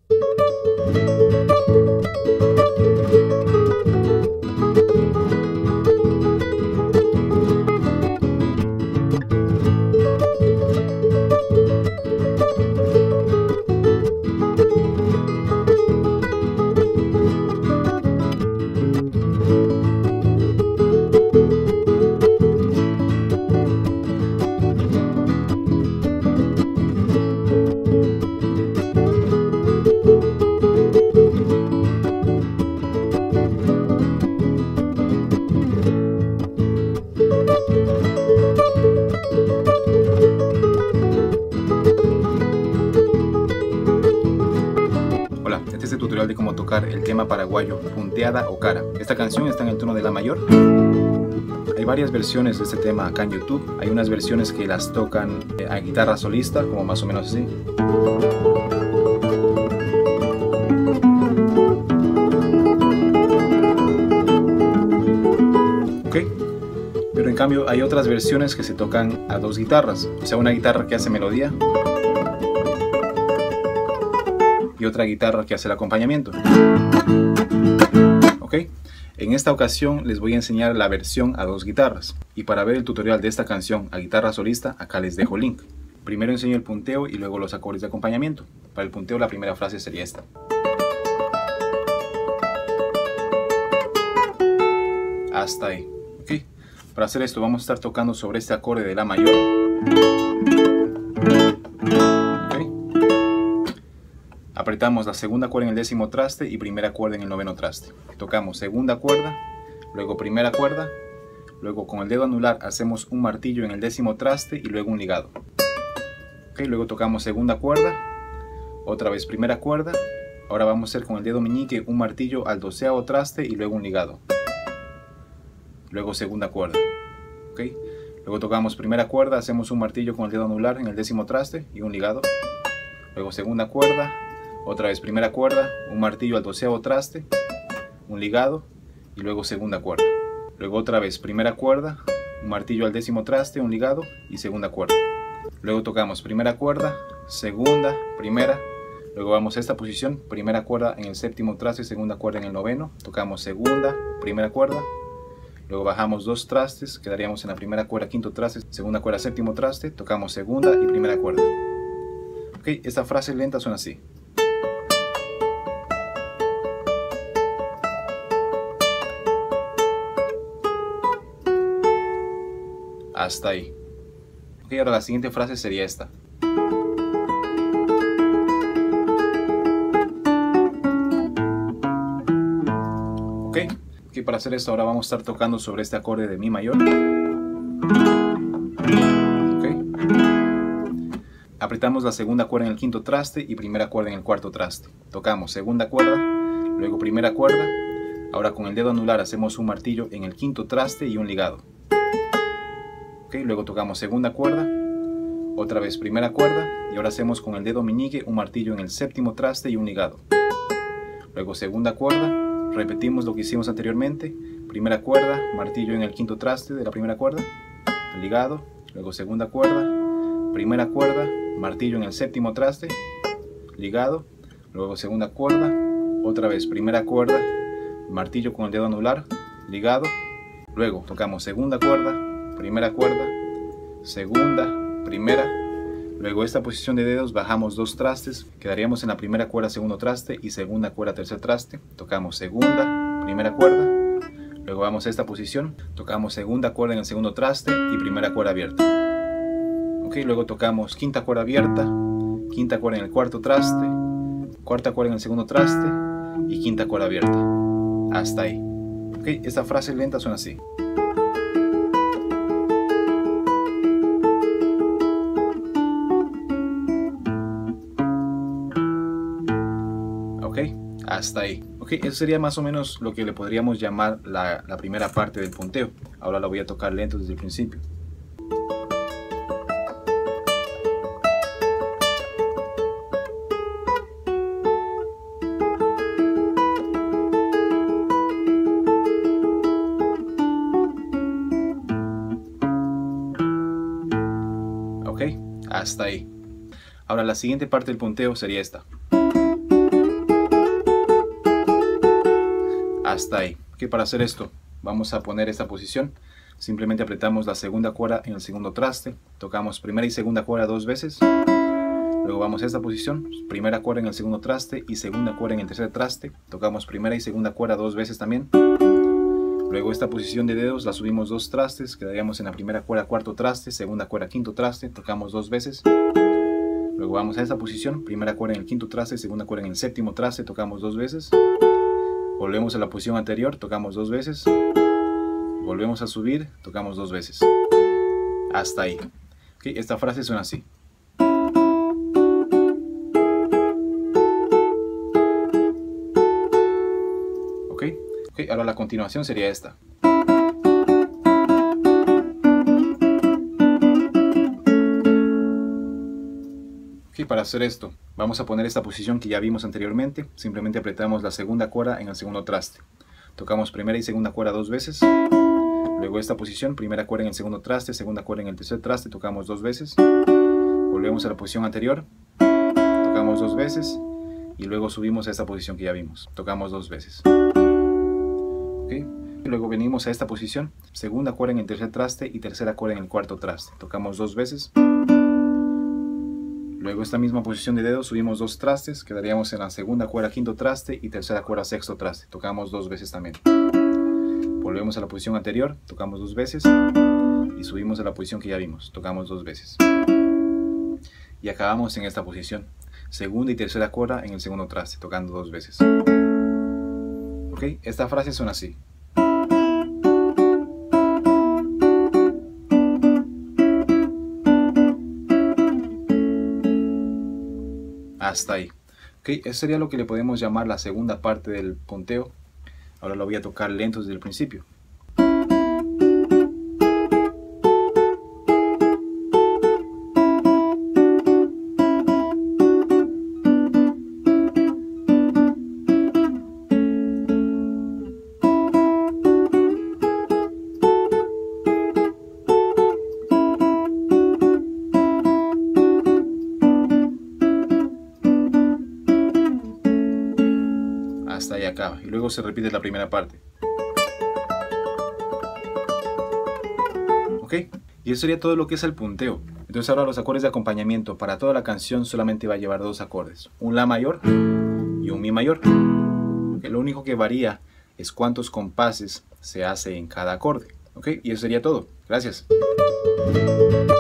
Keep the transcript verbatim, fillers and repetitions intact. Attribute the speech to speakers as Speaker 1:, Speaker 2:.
Speaker 1: Hola, este es el tutorial de cómo tocar el tema paraguayo Punteada o Cara. Esta canción está en el tono de la mayor. Hay varias versiones de este tema acá en YouTube. Hay unas versiones que las tocan a guitarra solista, como más o menos así. Ok, pero en cambio hay otras versiones que se tocan a dos guitarras. O sea, una guitarra que hace melodía y otra guitarra que hace el acompañamiento. Ok, en esta ocasión les voy a enseñar la versión a dos guitarras, y para ver el tutorial de esta canción a guitarra solista, acá les dejo el link. Primero enseño el punteo y luego los acordes de acompañamiento. Para el punteo la primera frase sería esta. Hasta ahí. Ok, para hacer esto vamos a estar tocando sobre este acorde de la mayor. Apretamos la segunda cuerda en el décimo traste y primera cuerda en el noveno traste. Tocamos segunda cuerda, luego primera cuerda, luego con el dedo anular hacemos un martillo en el décimo traste y luego un ligado. Okay, luego tocamos segunda cuerda, otra vez primera cuerda, ahora vamos a hacer con el dedo meñique un martillo al doceavo traste y luego un ligado. Luego segunda cuerda. Okay, luego tocamos primera cuerda, hacemos un martillo con el dedo anular en el décimo traste y un ligado. Luego segunda cuerda, otra vez primera cuerda, un martillo al doceavo traste, un ligado y luego segunda cuerda. Luego otra vez primera cuerda, un martillo al décimo traste, un ligado y segunda cuerda. Luego tocamos primera cuerda, segunda, primera. Luego vamos a esta posición, primera cuerda en el séptimo traste, segunda cuerda en el noveno. Tocamos segunda, primera cuerda. Luego bajamos dos trastes, quedaríamos en la primera cuerda, quinto traste, segunda cuerda, séptimo traste. Tocamos segunda y primera cuerda. Ok, esta frase lenta suena así. Hasta ahí. Ok, ahora la siguiente frase sería esta. Ok, okay, para hacer esto ahora vamos a estar tocando sobre este acorde de mi mayor. Okay. Apretamos la segunda cuerda en el quinto traste y primera cuerda en el cuarto traste. Tocamos segunda cuerda, luego primera cuerda. Ahora con el dedo anular hacemos un martillo en el quinto traste y un ligado. Okay, luego tocamos segunda cuerda, otra vez primera cuerda y ahora hacemos con el dedo meñique un martillo en el séptimo traste y un ligado. Luego segunda cuerda, repetimos lo que hicimos anteriormente, primera cuerda, martillo en el quinto traste de la primera cuerda, ligado, luego segunda cuerda, primera cuerda, martillo en el séptimo traste, ligado, luego segunda cuerda, otra vez primera cuerda, martillo con el dedo anular, ligado, luego tocamos segunda cuerda, primera cuerda, segunda, primera, luego esta posición de dedos bajamos dos trastes, quedaríamos en la primera cuerda, segundo traste y segunda cuerda, tercer traste. Tocamos segunda, primera cuerda, luego vamos a esta posición, tocamos segunda cuerda en el segundo traste y primera cuerda abierta. Ok, luego tocamos quinta cuerda abierta, quinta cuerda en el cuarto traste, cuarta cuerda en el segundo traste y quinta cuerda abierta. Hasta ahí. Ok, esta frase lenta suena así. Ok, hasta ahí. Ok, eso sería más o menos lo que le podríamos llamar la, la primera parte del punteo. Ahora la voy a tocar lento desde el principio. Ok, hasta ahí. Ahora la siguiente parte del punteo sería esta. Hasta ahí. ¿Okay? Para hacer esto, vamos a poner esta posición. Simplemente apretamos la segunda cuerda en el segundo traste, tocamos primera y segunda cuerda dos veces, luego vamos a esta posición, primera cuerda en el segundo traste y segunda cuerda en el tercer traste, tocamos primera y segunda cuerda dos veces también, luego esta posición de dedos la subimos dos trastes, quedaríamos en la primera cuerda cuarto traste, segunda cuerda quinto traste, tocamos dos veces, luego vamos a esta posición, primera cuerda en el quinto traste, segunda cuerda en el séptimo traste, tocamos dos veces, volvemos a la posición anterior, tocamos dos veces, volvemos a subir, tocamos dos veces. Hasta ahí. ¿Okay? Esta frase suena así. ¿Ok? ¿Okay? Ahora la continuación sería esta. ¿Okay? Para hacer esto, vamos a poner esta posición que ya vimos anteriormente. Simplemente apretamos la segunda cuerda en el segundo traste. Tocamos primera y segunda cuerda dos veces. Luego esta posición, primera cuerda en el segundo traste, segunda cuerda en el tercer traste, tocamos dos veces. Volvemos a la posición anterior, tocamos dos veces. Y luego subimos a esta posición que ya vimos, tocamos dos veces. ¿Okay? Y luego venimos a esta posición, segunda cuerda en el tercer traste y tercera cuerda en el cuarto traste, tocamos dos veces. Luego esta misma posición de dedos, subimos dos trastes, quedaríamos en la segunda cuerda quinto traste y tercera cuerda sexto traste, tocamos dos veces también. Volvemos a la posición anterior, tocamos dos veces y subimos a la posición que ya vimos, tocamos dos veces. Y acabamos en esta posición, segunda y tercera cuerda en el segundo traste, tocando dos veces. ¿Ok? Esta frase suena así. Hasta ahí. ¿Ok? Eso sería lo que le podemos llamar la segunda parte del punteo. Ahora lo voy a tocar lento desde el principio. Hasta ahí acaba y luego se repite la primera parte. ¿Ok? Y eso sería todo lo que es el punteo. Entonces ahora los acordes de acompañamiento para toda la canción solamente va a llevar dos acordes, un La mayor y un Mi mayor. ¿Okay? Lo único que varía es cuántos compases se hace en cada acorde. ¿Ok? Y eso sería todo. Gracias.